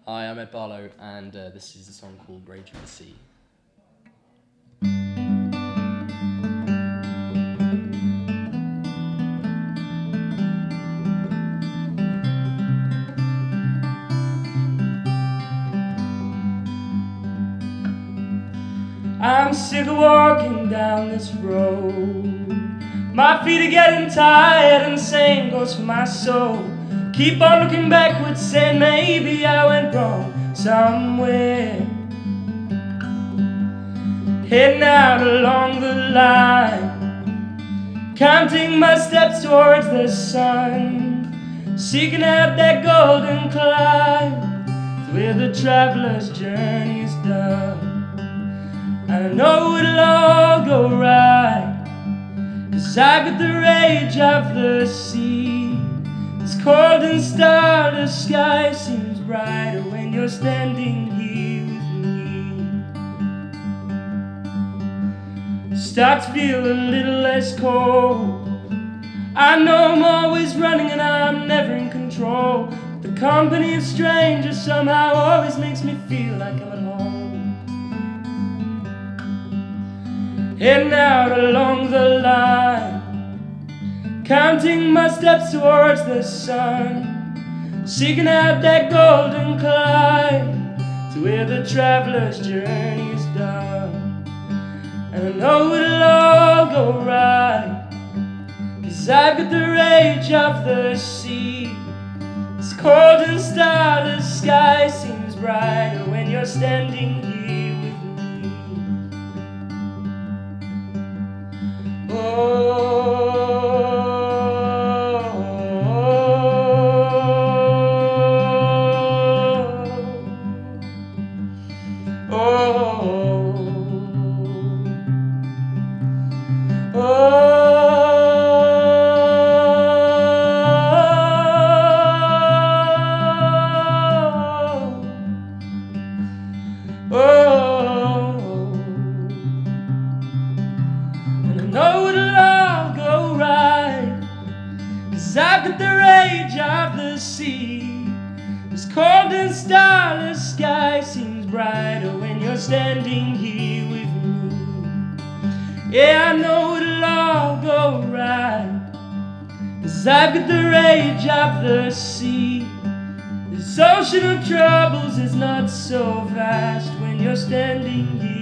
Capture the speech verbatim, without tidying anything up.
Hi, I'm Ed Barlow, and uh, this is a song called Rage of the Sea. I'm sick of walking down this road. My feet are getting tired, and the same goes for my soul. Keep on looking backwards, saying maybe I went wrong somewhere. Heading out along the line, counting my steps towards the sun, seeking out that golden climb to where the traveler's journey is done. I know it'll all go right, 'cause I've got the rage of the sea. This cold and starless sky seems brighter when you're standing here with me. Start to feel a little less cold. I know I'm always running and I'm never in control. The company of strangers somehow always makes me feel like I'm at home. Heading out along the line, counting my steps towards the sun, seeking out that golden climb to where the traveler's journey is done. And I know it'll all go right, 'cause I've got the rage of the sea. This cold and starless sky seems brighter when you're standing here. Know it'll all go right, 'cause I've got the rage of the sea. This cold and starless sky seems brighter when you're standing here with me. Yeah, I know it'll all go right, 'cause I've got the rage of the sea. This ocean of troubles is not so vast when you're standing here.